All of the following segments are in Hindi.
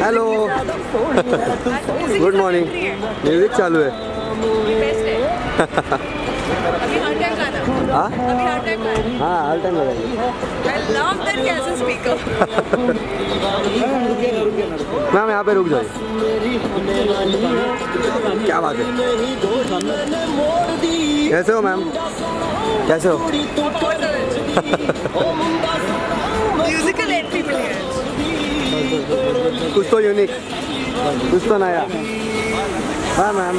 Hello good morning. म्यूजिक चालू है। हाँ हर टाइम मैम यहाँ पे रुक जाइए। क्या बात है, कैसे हो मैम, कैसे हो? म्यूजिकल एंट्री मिली है, कुछ तो यूनिक, कुछ तो नया। हाँ मैम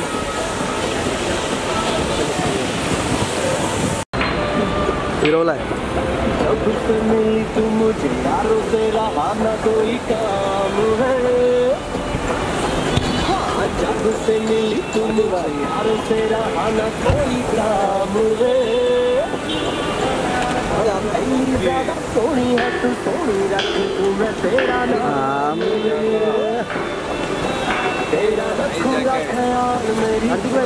हिरोला है। तुम मुझे यारों से रहा ना कोई काम है, जब से मिली तुम यारों से रहा ना कोई काम है। ज्यादा सोनी है तू, सोनी रख तुम्हें तेरा नाम तेरा रखूंगा ख्याल मेरी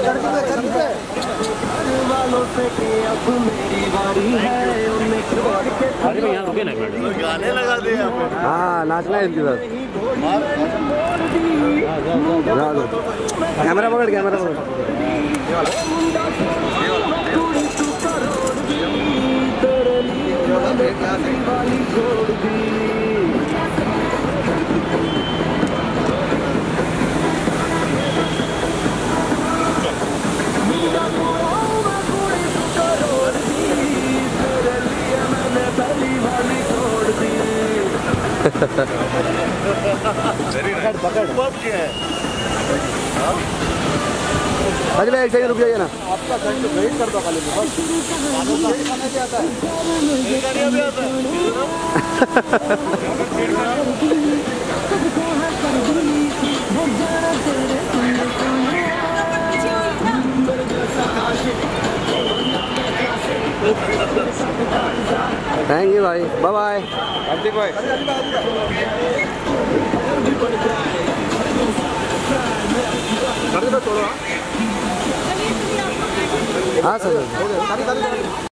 वालों से कि अब मेरी बारी है उन्हें छोड़ के। अरे भैया रुके ना एक मिनट, गाने लगा दिए। हाँ नाचना है इनके साथ। कैमरा पकड़, कैमरा पकड़। अरे भाई एक सेकंड रुक जाइए ना। आपका घर तो वेट कर दो खाली थैंक यू भाई, बाय बाय। हार्दिक भाई हाँ सर।